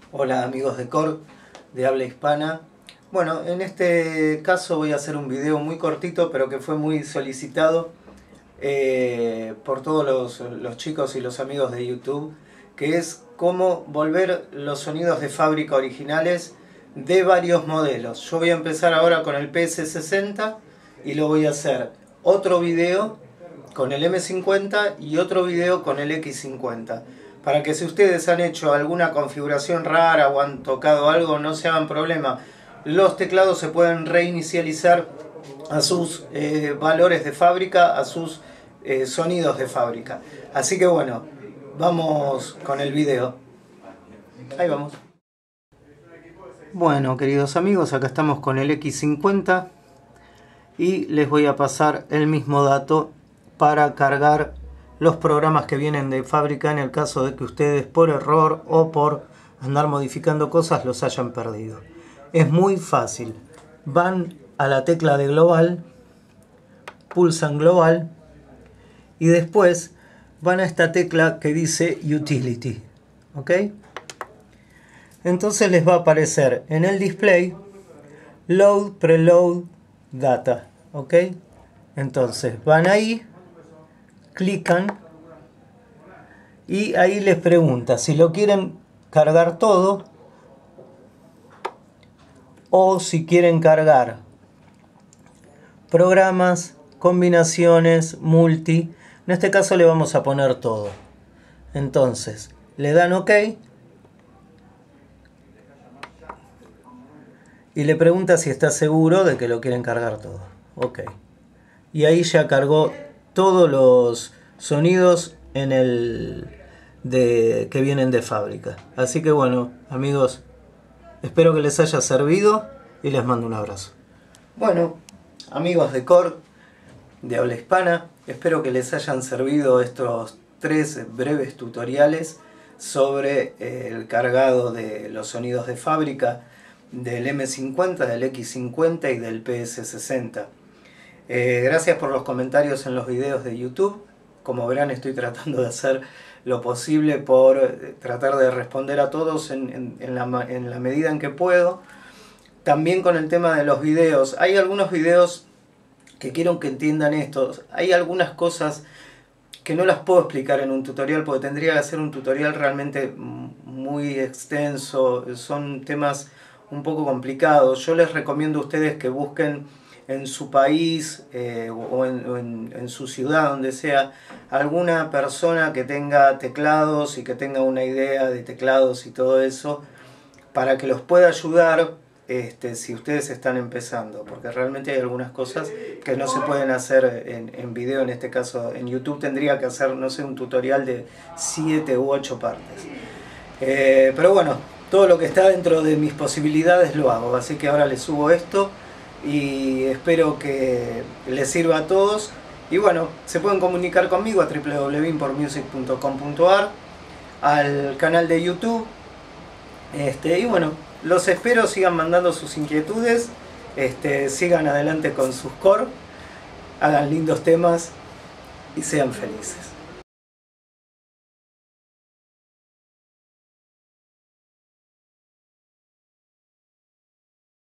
Hola amigos de Core de habla hispana. Bueno, en este caso voy a hacer un video muy cortito, pero que fue muy solicitado por todos los chicos y los amigos de YouTube, que es cómo volver los sonidos de fábrica originales de varios modelos. Yo voy a empezar ahora con el PS60 y lo voy a hacer otro video con el M50 y otro video con el X50. Para que si ustedes han hecho alguna configuración rara o han tocado algo, no se hagan problema. Los teclados se pueden reinicializar a sus valores de fábrica, a sus sonidos de fábrica. Así que bueno, vamos con el video. Ahí vamos. Bueno, queridos amigos, acá estamos con el X50 y les voy a pasar el mismo dato para cargar los programas que vienen de fábrica en el caso de que ustedes por error o por andar modificando cosas los hayan perdido. Es muy fácil. Van a la tecla de global, pulsan global y después van a esta tecla que dice utility. ¿Ok? Entonces les va a aparecer en el display load, preload, data. ¿Ok? Entonces van ahí, clican y ahí les pregunta si lo quieren cargar todo o si quieren cargar programas, combinaciones, multi. En este caso le vamos a poner todo. Entonces le dan OK y le pregunta si está seguro de que lo quieren cargar todo. OK. Y ahí ya cargó todos los sonidos en que vienen de fábrica. Así que bueno, amigos, espero que les haya servido y les mando un abrazo. Bueno, amigos de Core de habla hispana, espero que les hayan servido estos 3 breves tutoriales sobre el cargado de los sonidos de fábrica del M50, del X50 y del PS60. Gracias por los comentarios en los videos de YouTube. Como verán, estoy tratando de hacer lo posible por tratar de responder a todos en la medida en que puedo. También con el tema de los videos. Hay algunos videos que quiero que entiendan esto. Hay algunas cosas que no las puedo explicar en un tutorial porque tendría que ser un tutorial realmente muy extenso. Son temas un poco complicados. Yo les recomiendo a ustedes que busquen en su país o en su ciudad, donde sea, alguna persona que tenga teclados y que tenga una idea de teclados y todo eso, para que los pueda ayudar si ustedes están empezando, porque realmente hay algunas cosas que no se pueden hacer en video. En este caso en YouTube tendría que hacer, no sé, un tutorial de 7 u 8 partes. Pero bueno, todo lo que está dentro de mis posibilidades lo hago, así que ahora les subo esto y espero que les sirva a todos. Y bueno, se pueden comunicar conmigo a www.importmusic.com.ar, al canal de YouTube. Y bueno, los espero, sigan mandando sus inquietudes, sigan adelante con sus core, hagan lindos temas y sean felices.